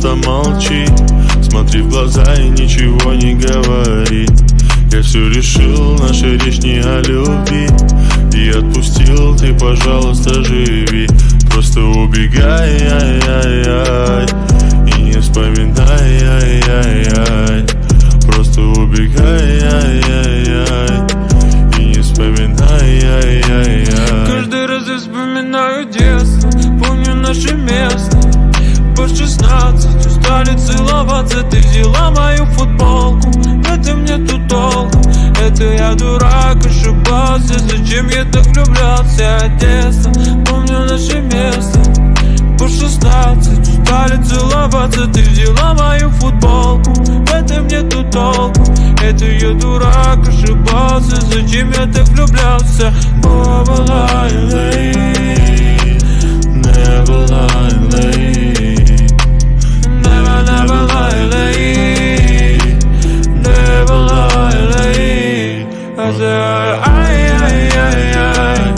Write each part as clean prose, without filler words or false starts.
просто молчи. Смотри в глаза и ничего не говори. Я все решил, наша речь не о любви. И отпустил, ты, пожалуйста, живи. Просто убегай, ай-яй-яй, и не вспоминай, ай-яй-яй. Просто убегай, ай-яй-яй, и не вспоминай, ай-яй-яй. Каждый раз я вспоминаю детство, помню наше место. По 16 устали целоваться, ты взяла мою футболку. В этом нету толку, это я дурак, ошибался. Зачем я так влюблялся? Детство, помню наше место. По 16 устали целоваться, ты взяла мою футболку. В этом нету толку, это я дурак, ошибался. Зачем я так влюблялся? Never lie late, never lie late, never lie late, never lie late. I said ay,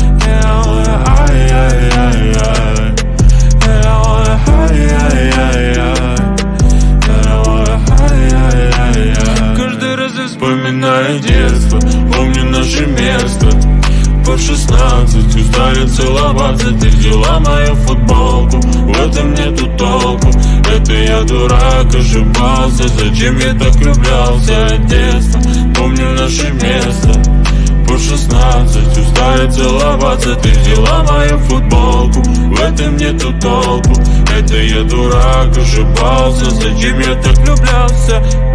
каждый раз я вспоминаю детство, помню наше место. По 16 устали целоваться, ты взяла мою футболку. В этом нету толку, это я дурак, ошибался. Зачем я так влюблялся? Детство, помню наше место. По 16 устали целоваться, ты взяла мою футболку. В этом нету толку, это я дурак, ошибался. Зачем я так влюблялся?